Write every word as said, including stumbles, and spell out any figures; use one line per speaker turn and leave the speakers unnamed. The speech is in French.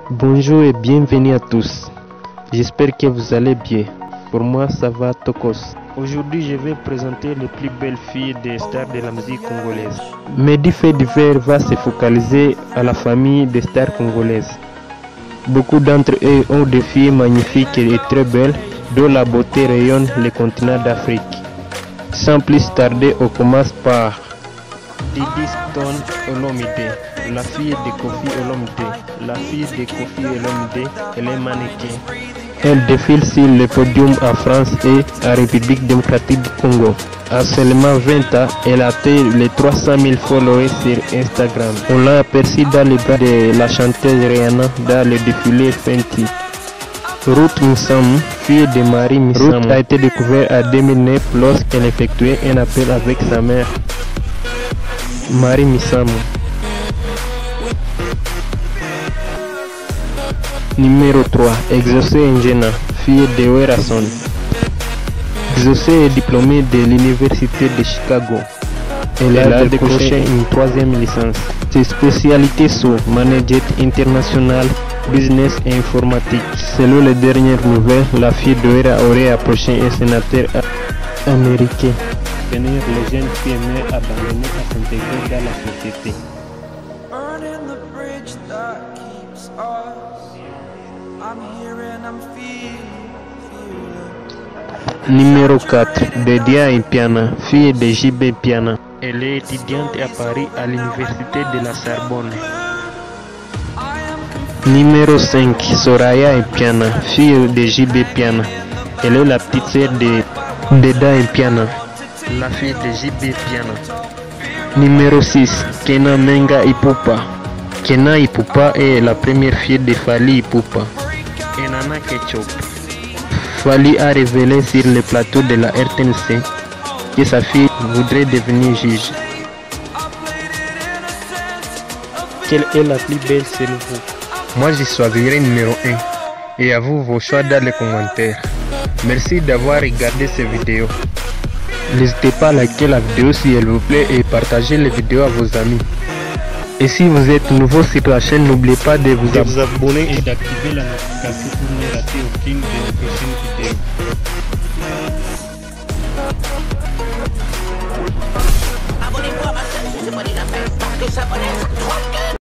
Bonjour et bienvenue à tous. J'espère que vous allez bien. Pour moi, ça va tokos. Aujourd'hui, je vais présenter les plus belles filles des stars de la musique congolaise. Mehdi Fait Divers va se focaliser à la famille des stars congolaises. Beaucoup d'entre eux ont des filles magnifiques et très belles, dont la beauté rayonne le continent d'Afrique. Sans plus tarder, on commence par Didi Stone Olomide, la fille de Kofi Olomide. La fille de Kofi Olomide, elle est mannequin. Elle défile sur le podium en France et en République démocratique du Congo. À seulement vingt ans, elle a atteint les trois cent mille followers sur Instagram. On l'a aperçue dans les bras de la chanteuse Rihanna dans le défilé Fenty. Ruth Missamu, fille de Marie Missamu, Ruth a été découverte en deux mille neuf lorsqu'elle effectuait un appel avec sa mère, Marie Missamu. Numéro trois. Exaucé Njena, fille de Werason. Exaucé est diplômée de l'université de Chicago. Elle, Elle a décroché une troisième licence. Ses spécialités sont management international, business et informatique. Selon les dernières nouvelles, la fille de Wera aurait approché un sénateur américain. Tenir les jeunes filles aimées abandonnées à s'intégrer dans la société. Numéro quatre. Dedia Impiana, fille de J B Piana. Elle est étudiante à Paris à l'université de la Sorbonne. Numéro cinq. Soraya Impiana, fille de J B Piana. Elle est la petite sœur de Deda Impiana, la fille de J B Piana. Numéro six. Kena Menga Ipupa. Kena Ipupa est la première fille de Fally Ipupa et Nana Ketchup. Fally a révélé sur le plateau de la R T N C que sa fille voudrait devenir juge. Quelle est la plus belle selon vous? Moi, je choisirai numéro un. Et à vous vos choix dans les commentaires. Merci d'avoir regardé cette vidéo. N'hésitez pas à liker la vidéo s'il vous plaît et partager les vidéos à vos amis. Et si vous êtes nouveau sur la chaîne, n'oubliez pas de vous, de vous abonner et d'activer la notification pour ne rater aucune de nos prochaines vidéos.